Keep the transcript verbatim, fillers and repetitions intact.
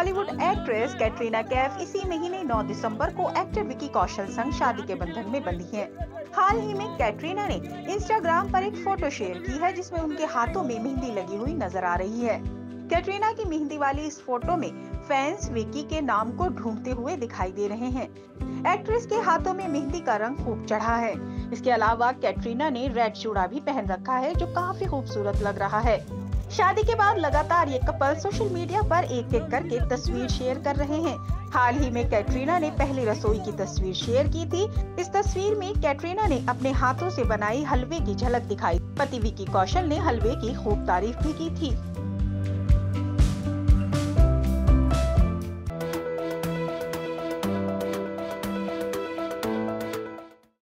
Bollywood actress Katrina Kaif इसी महीने नौ दिसंबर को एक्टर विकी कौशल संग शादी के बंधन में बंधी हैं। हाल ही में कैटरीना ने इंस्टाग्राम पर एक फोटो शेयर की है जिसमें उनके हाथों में मेहंदी लगी हुई नजर आ रही है। कैटरीना की मेहंदी वाली इस फोटो में फैंस विकी के नाम को ढूंढते हुए दिखाई दे रहे हैं। एक्ट्रेस के हाथों में मेहंदी का रंग खूब चढ़ा है। इसके अलावा कैटरीना ने रेड चूड़ा भी पहन रखा है जो काफी खूबसूरत लग रहा है। शादी के बाद लगातार ये कपल सोशल मीडिया पर एक एक करके तस्वीर शेयर कर रहे हैं। हाल ही में कैटरीना ने पहली रसोई की तस्वीर शेयर की थी। इस तस्वीर में कैटरीना ने अपने हाथों से बनाई हलवे की झलक दिखाई। पति विकी कौशल ने हलवे की खूब तारीफ भी की थी।